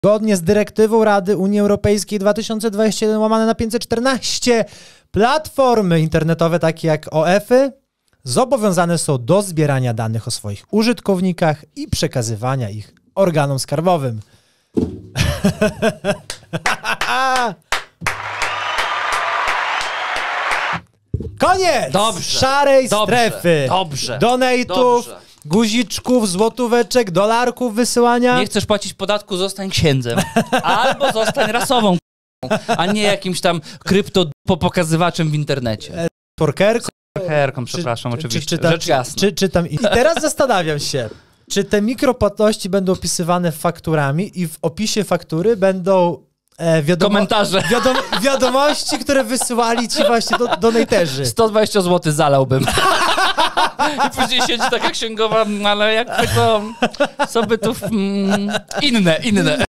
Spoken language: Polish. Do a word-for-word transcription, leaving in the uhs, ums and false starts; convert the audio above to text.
Zgodnie z dyrektywą Rady Unii Europejskiej dwa tysiące dwadzieścia jeden łamane na pięćset czternaście platformy internetowe takie jak O F-y zobowiązane są do zbierania danych o swoich użytkownikach i przekazywania ich organom skarbowym. Koniec! Dobrze, szarej dobrze, strefy. Dobrze. Donate'ów, Dobrze. guziczków, złotóweczek, dolarków wysyłania. Nie chcesz płacić podatku, zostań księdzem. Albo zostań rasową, a nie jakimś tam kryptopokazywaczem w internecie. Porkerką. Herką, przepraszam, Czy- oczywiście. Czy, czytam, Rzecz jasna. czy, czytam. I teraz zastanawiam się, czy te mikropłatności będą opisywane fakturami i w opisie faktury będą e, wiadomo, Komentarze. wiadom, wiadomości, które wysyłali ci właśnie do, donaterzy. sto dwadzieścia złotych zalałbym. I później siedzi taka księgowa, ale jakby to... Co by tu... Mm, inne, inne.